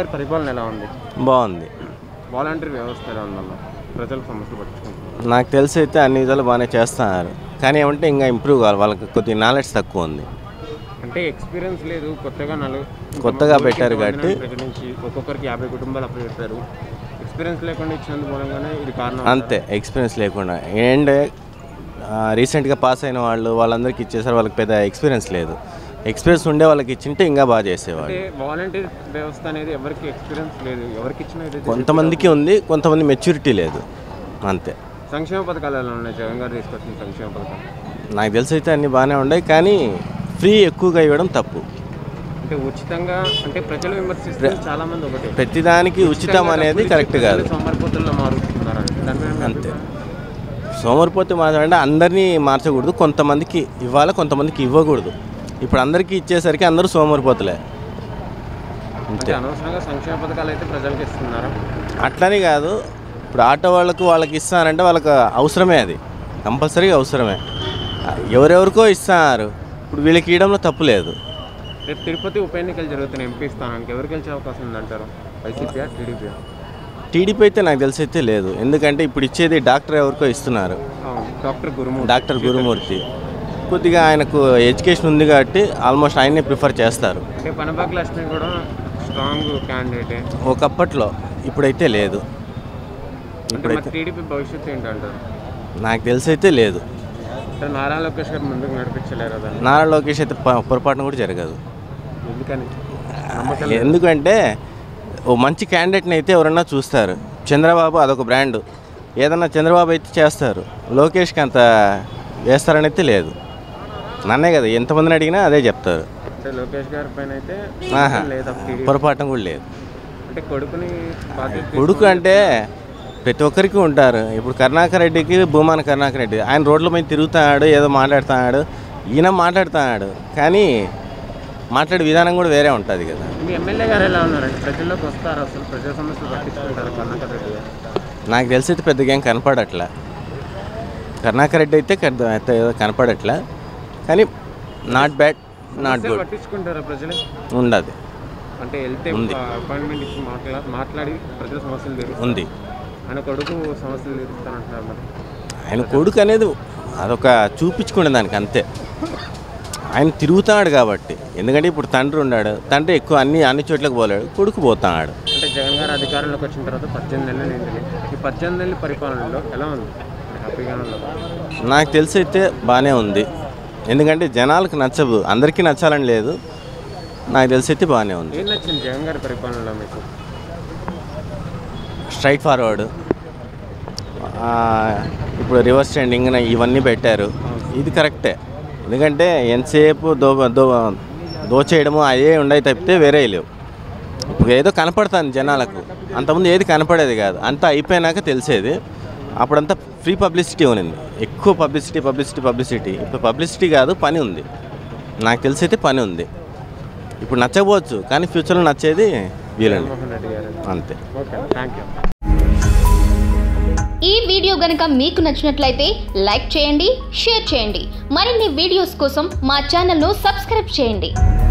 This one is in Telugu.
గారి పరిపాలన ఎలా ఉంది? బాగుంది. వాలంటీర్ వ్యవస్థ ఎలా ఉందన్న? ప్రజల సమస్యలు పట్టించుకుంటున్నారు. నాకు తెలిసి అయితే అన్ని విధాలు బాగానే చేస్తున్నారు, కానీ ఏమంటే ఇంకా ఇంప్రూవ్ కావాలి, వాళ్ళకి కొద్దిగా నాలెడ్జ్ తక్కువ ఉంది. అంటే ఎక్స్పీరియన్స్ లేదు, కొత్తగా పెట్టారు కాబట్టి ఒక్కొక్కరికి 50 కుటుంబాలు అప్పుడు పెట్టారు. ఎక్స్పీరియన్స్ లేకుండా ఇచ్చినందు మూలంగానే ఇది కారణం అంతే. ఎక్స్పీరియన్స్ లేకుండా అండ్ రీసెంట్గా పాస్ అయిన వాళ్ళందరికీ ఇచ్చేసారు, వాళ్ళకి పెద్ద ఎక్స్పీరియన్స్ లేదు. ఎక్స్పీరియన్స్ ఉండే వాళ్ళకి ఇచ్చింటే ఇంకా బాగా చేసేవాళ్ళు. వాలంటీర్ వ్యవస్థ అనేది ఎవరికి ఎక్స్పీరియన్స్ లేదు, ఎవరికి ఇచ్చిన కొంతమందికి ఉంది, కొంతమంది మెచ్యూరిటీ లేదు, అంతే. సంక్షేమ పథకాలు ఎలా ఉన్నాయి? జగన్ గారు తీసుకొచ్చిన సంక్షేమ పథకాలు నాకు తెలిసి అయితే అన్నీ బాగానే ఉన్నాయి, కానీ ఫ్రీ ఎక్కువగా ఇవ్వడం తప్పు. అంటే ఉచితంగా అంటే ప్రజలు విమర్శిస్తే చాలా మంది ఒకటి ప్రతిదానికి ఉచితం అనేది కరెక్ట్ కాదు. సోమరిపోతుల్లో మారుతున్నారు అంతే. సోమరిపోతే మాత్రమే అందరినీ మార్చకూడదు, కొంతమందికి ఇవ్వాలి, కొంతమందికి ఇవ్వకూడదు. ఇప్పుడు అందరికీ ఇచ్చేసరికి అందరూ సోమరిపోతులే, అంతే. అనవసరంగా సంక్షేమ పథకాలు అయితే ప్రజలకు ఇస్తున్నారా? అట్లని కాదు, ఇప్పుడు ఆటో వాళ్ళకి ఇస్తారంటే వాళ్ళకి అవసరమే, అది కంపల్సరీగా అవసరమే. ఎవరెవరికో ఇస్తున్నారు, ఇప్పుడు వీళ్ళకి ఇవ్వడంలో తప్పు లేదు. రేపు తిరుపతి ఉప ఎన్నికలు జరుగుతున్నాయి, ఎంపీ స్థానానికి ఎవరికి గెలిచే అవకాశం ఉందంటారు? వైసీపీయా, టీడీపీయా? టీడీపీ అయితే నాకు తెలిసి అయితే లేదు, ఎందుకంటే ఇప్పుడు ఇచ్చేది డాక్టర్ ఎవరికో ఇస్తున్నారు, డాక్టర్ గురుమూర్తి. కొద్దిగా ఆయనకు ఎడ్యుకేషన్ ఉంది కాబట్టి ఆల్మోస్ట్ ఆయన్నే ప్రిఫర్ చేస్తారు. కూడా స్ట్రాంగ్ క్యాండిడేట్ ఒకప్పట్లో, ఇప్పుడైతే లేదు. ఇప్పుడైతే టీడీపీ భవిష్యత్తు ఏంటంటారు? నాకు తెలిసి అయితే లేదు. నారా లోకేష్ గారు ముందుకు నడిపించలేరు. నారా లోకేష్ అయితే పొరపాటున కూడా జరగదు. ఎందుకని? ఎందుకంటే ఓ మంచి క్యాండిడేట్ని అయితే ఎవరన్నా చూస్తారు. చంద్రబాబు అదొక బ్రాండ్, ఏదన్నా చంద్రబాబు అయితే చేస్తారు, లోకేష్కి అంత వేస్తారని అయితే లేదు. నన్నే కదా ఎంతమందిని అడిగినా అదే చెప్తారు. లోకేష్ గారి పైన అయితే పొరపాటు కూడా లేదు. అంటే కొడుకు అంటే ప్రతి ఒక్కరికి ఉంటారు. ఇప్పుడు కరుణాకర్ రెడ్డికి భూమాన కరుణాకర్ రెడ్డి ఆయన రోడ్ల మీద తిరుగుతున్నాడు, ఏదో మాట్లాడుతున్నాడు, ఈయన మాట్లాడుతున్నాడు, కానీ మాట్లాడే విధానం కూడా వేరే ఉంటుంది కదా. మీ ఎమ్మెల్యే గారు ఎలా ఉన్నారండి? ప్రజల్లోకి వస్తారు, అసలు ప్రజా సమస్యలు పట్టించుకుంటారు కరుణాకర్ రెడ్డి గారు? నాకు తెలిసి అయితే పెద్దగా ఏం కనపడట్లా. కరుణాకర్ రెడ్డి అయితే ఏదో కనపడట్లా, కానీ నాట్ బ్యాడ్, నాట్ గుడ్. పట్టించుకుంటారా ప్రజలు? ఉండదు. అంటే వెళ్తే అపాయింట్మెంట్ ఇచ్చి మాట్లాడి ప్రజల సమస్యలు ఉంది. ఆయన కొడుకు సమస్యలు తీరుస్తానంటున్నారు. మరి ఆయన కొడుకు అనేది అదొక చూపించుకునే దానికి అంతే. ఆయన తిరుగుతున్నాడు కాబట్టి, ఎందుకంటే ఇప్పుడు తండ్రి ఉన్నాడు, తండ్రి ఎక్కువ అన్ని చోట్లకు పోలేడు, కొడుకు పోతున్నాడు. అంటే జగన్ గారు అధికారంలోకి వచ్చిన తర్వాత 18 నెలలు నిండింది. ఈ 18 నెలల పరిపాలనలో ఎలా ఉంది? హ్యాపీగా ఉందా? నాకు తెలిసి అయితే బాగానే ఉంది, ఎందుకంటే జనాలకు నచ్చదు, అందరికీ నచ్చాలని లేదు. నాకు తెలిసి అయితే బాగానే ఉంది. ఏం నచ్చింది జగన్ గారి పరిపాలనలో మీకు? స్ట్రైట్ ఫార్వర్డ్, ఇప్పుడు రివర్స్ ట్రెండింగ్ ఇవన్నీ పెట్టారు, ఇది కరెక్టే. ఎందుకంటే ఎంతసేపు దోచేయడము అయ్యే ఉండయి తప్పితే వేరే లేవు. ఇప్పుడు ఏదో కనపడుతుంది జనాలకు, అంతకుముందు ఏది కనపడేది కాదు, అంతా అయిపోయినాక తెలిసేది. అప్పుడంతా ఫ్రీ పబ్లిసిటీ ఉన్నింది, ఎక్కువ పబ్లిసిటీ. ఇప్పుడు పబ్లిసిటీ కాదు, పని ఉంది. నాకు తెలిసి అయితే పని ఉంది. ఇప్పుడు నచ్చకపోవచ్చు, కానీ ఫ్యూచర్లో నచ్చేది వీళ్ళని, అంతే. ఈ వీడియో గనుక మీకు నచ్చినట్లయితే లైక్ చేయండి, షేర్ చేయండి. మరిన్ని వీడియోస్ కోసం మా ఛానల్ను సబ్స్క్రైబ్ చేయండి.